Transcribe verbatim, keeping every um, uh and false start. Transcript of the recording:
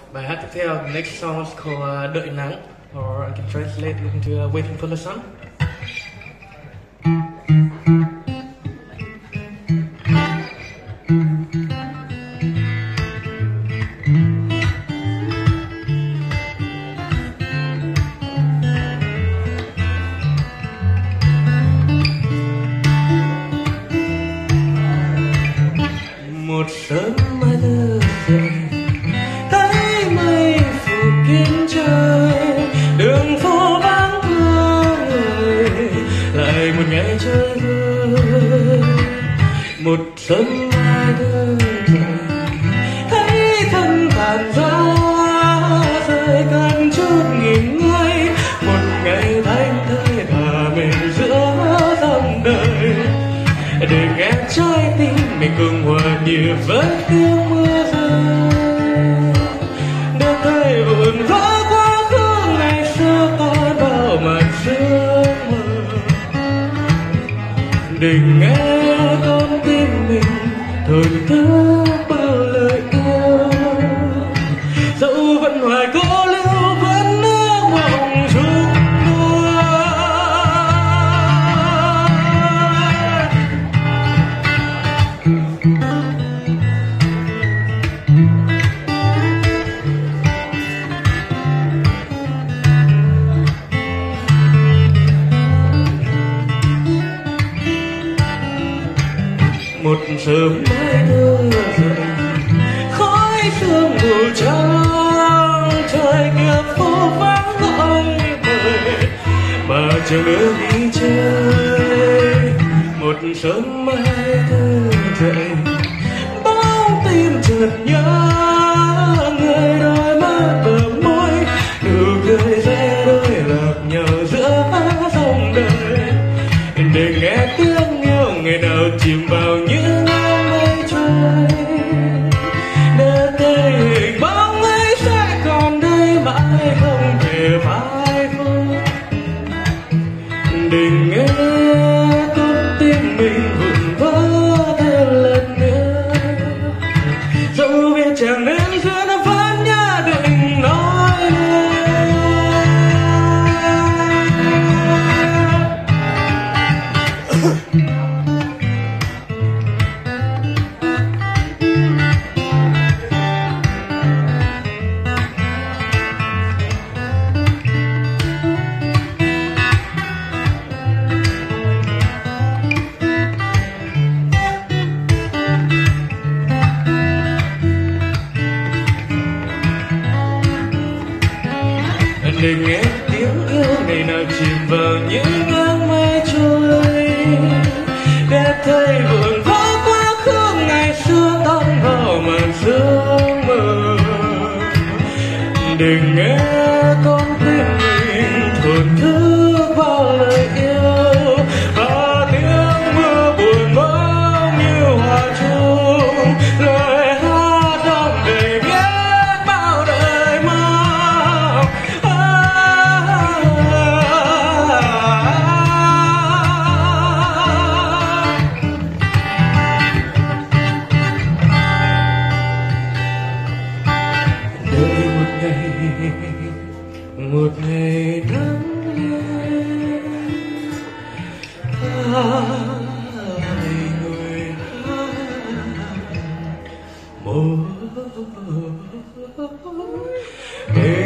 Bài hát tiếp theo, the next song is called uh, Đợi Nắng, or I can translate it into uh, Waiting for the Sun. Một sớm mai thức dậy, thấy mây phủ kín trời, đường phố vắng người, lại một ngày chơi vơi. Một sớm mai thức dậy, thấy thân tàn giá rơi, cần chút nghỉ ngơi. Một ngày thanh thơi thả mình giữa dòng đời, để nghe trái tim mình cùng hòa nhịp với tiếng mưa rơi. Để thấy vụn vỡ quá khứ ngày xưa còn bao màn sương mờ, để nghe con tim mình thổn thức bao lời yêu. Dẫu vẫn hoài cố lưu vẫn nước mộng chung mưa. Một sớm mai đưa dậy, khói sương mù trắng, trời kia phố vắng gọi mời, mà chờ nữa đi chơi. Một sớm mai đưa dậy, bao tim chợt nhớ người, đôi mắt bờ môi, nụ cười rẽ đôi lạc nhau giữa dòng đời. Để nghe tiếng yêu ngày nào chìm vào những áng mây trôi, để thấy hình bóng ấy sẽ còn đây mãi không thể phai phai. Để nghe con tim mình vụn vỡ thêm lần nữa, dẫu biết chẳng nên duyên nó vẫn nhất định nói lên. Để nghe tiếng yêu ngày nào chìm vào những áng mây trôi, để thấy vụn vỡ quá khứ ngày xưa tan vào màn sương mờ. Để nghe con tim mình thổn thức bao lời yêu, và tiếng mưa buồn bóng như hòa chung, lời hát đong đầy biết bao đời mong. Đợi một ngày, một ngày nắng lên, hai người hát một.